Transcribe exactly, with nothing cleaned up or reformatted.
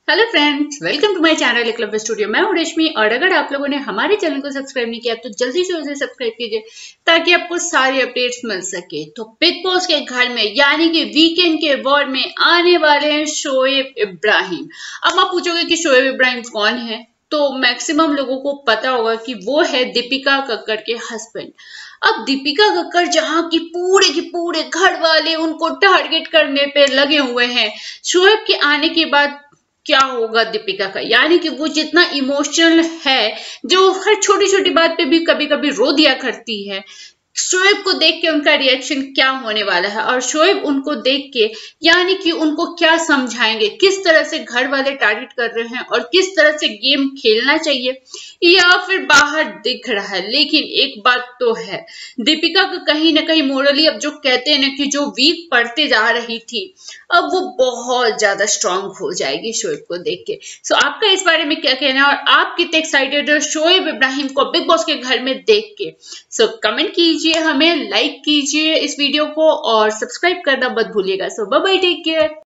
Hello friends, welcome to my channel Eklavya studio. मैं हूं रश्मि और अगर आप लोगों ने हमारे चैनल को सब्सक्राइब नहीं किया तो जल्दी से जल्दी सब्सक्राइब कीजिए ताकि आपको सारी अपडेट्स मिल सके। तो बिग बॉस के घर में यानी कि वीकेंड के वॉर में आने वाले हैं शोएब इब्राहिम। अब आप पूछोगे कि शोएब इब्राहिम कौन है, तो मैक्सिमम लोगों को पता होगा कि वो है दीपिका कक्कर के हस्बैंड। अब दीपिका कक्कर जहां की पूरे के पूरे घर वाले उनको टारगेट करने पे लगे हुए हैं, शोएब के आने के बाद क्या होगा दीपिका का, यानी कि वो जितना इमोशनल है, जो हर छोटी छोटी बात पे भी कभी कभी रो दिया करती है, शोएब को देख के उनका रिएक्शन क्या होने वाला है और शोएब उनको देख के यानी कि उनको क्या समझाएंगे, किस तरह से घर वाले टारगेट कर रहे हैं और किस तरह से गेम खेलना चाहिए या फिर बाहर दिख रहा है। लेकिन एक बात तो है, दीपिका का कहीं ना कहीं मोरली अब जो कहते हैं ना कि जो वीक पड़ते जा रही थी, अब वो बहुत ज्यादा स्ट्रांग हो जाएगी शोएब को देख के। सो आपका इस बारे में क्या कहना है और आप कितने एक्साइटेड हो शोएब इब्राहिम को बिग बॉस के घर में देख के? सो कमेंट कीजिए, हमें लाइक कीजिए इस वीडियो को और सब्सक्राइब करना मत भूलिएगा। So bye bye, take care.